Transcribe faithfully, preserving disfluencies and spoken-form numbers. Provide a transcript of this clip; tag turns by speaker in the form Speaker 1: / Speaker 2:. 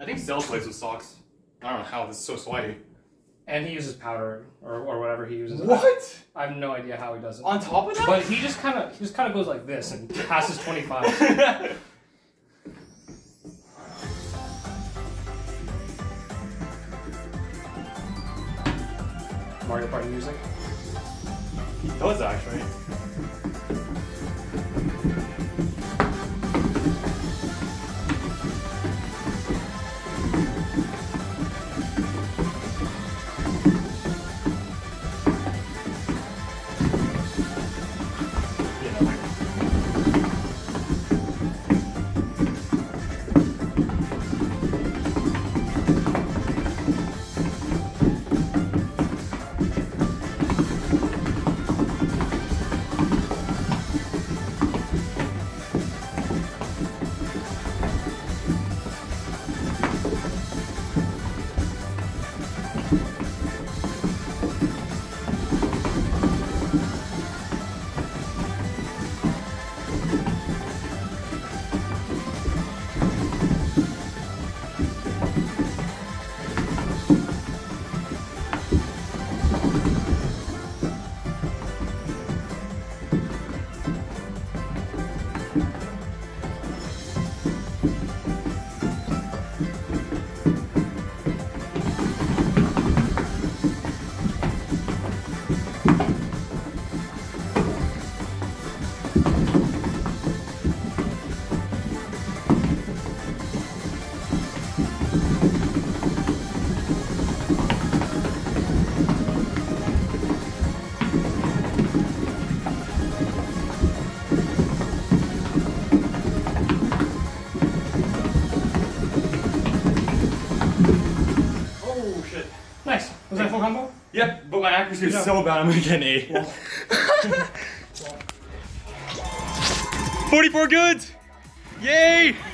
Speaker 1: I think Cell plays with socks. I don't know how this is so slidey.
Speaker 2: And he uses powder or, or whatever he uses.
Speaker 1: What?
Speaker 2: I have no idea how he does it.
Speaker 1: On top of that?
Speaker 2: But he just kind of he just kind of goes like this and passes twenty-five. Mario Party music.
Speaker 1: He does actually.
Speaker 2: Nice. Was that a full combo?
Speaker 1: Yep, but my accuracy was so bad I'm gonna get an eight.
Speaker 2: Well.
Speaker 1: forty-four goods! Yay!